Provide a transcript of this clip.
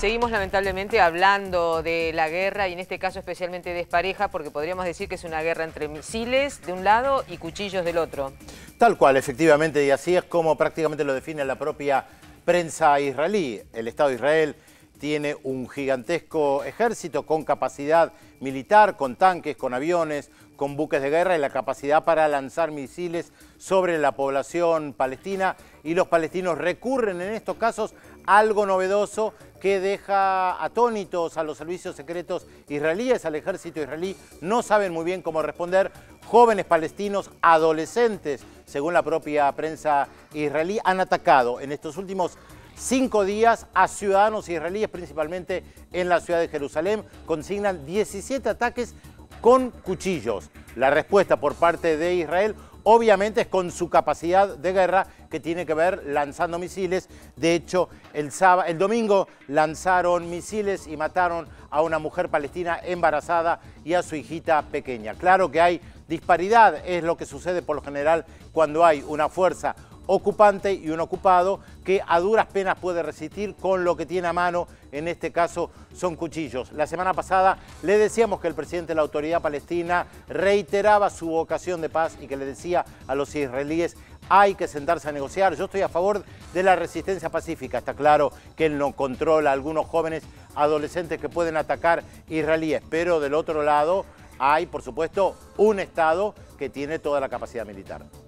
Seguimos lamentablemente hablando de la guerra y en este caso especialmente despareja, porque podríamos decir que es una guerra entre misiles de un lado y cuchillos del otro. Tal cual, efectivamente, y así es como prácticamente lo define la propia prensa israelí. El Estado de Israel tiene un gigantesco ejército con capacidad militar, con tanques, con aviones, con buques de guerra y la capacidad para lanzar misiles sobre la población palestina, y los palestinos recurren en estos casos a algo novedoso que deja atónitos a los servicios secretos israelíes, al ejército israelí. No saben muy bien cómo responder. Jóvenes palestinos, adolescentes, según la propia prensa israelí, han atacado en estos últimos 5 días a ciudadanos israelíes, principalmente en la ciudad de Jerusalén. Consignan 17 ataques con cuchillos. La respuesta por parte de Israel obviamente es con su capacidad de guerra, que tiene que ver lanzando misiles. De hecho, el domingo lanzaron misiles y mataron a una mujer palestina embarazada y a su hijita pequeña. Claro que hay disparidad, es lo que sucede por lo general cuando hay una fuerza ocupante y un ocupado que a duras penas puede resistir con lo que tiene a mano. En este caso son cuchillos. La semana pasada le decíamos que el presidente de la Autoridad Palestina reiteraba su vocación de paz y que le decía a los israelíes: hay que sentarse a negociar. Yo estoy a favor de la resistencia pacífica. Está claro que él no controla a algunos jóvenes adolescentes que pueden atacar israelíes, pero del otro lado hay, por supuesto, un Estado que tiene toda la capacidad militar.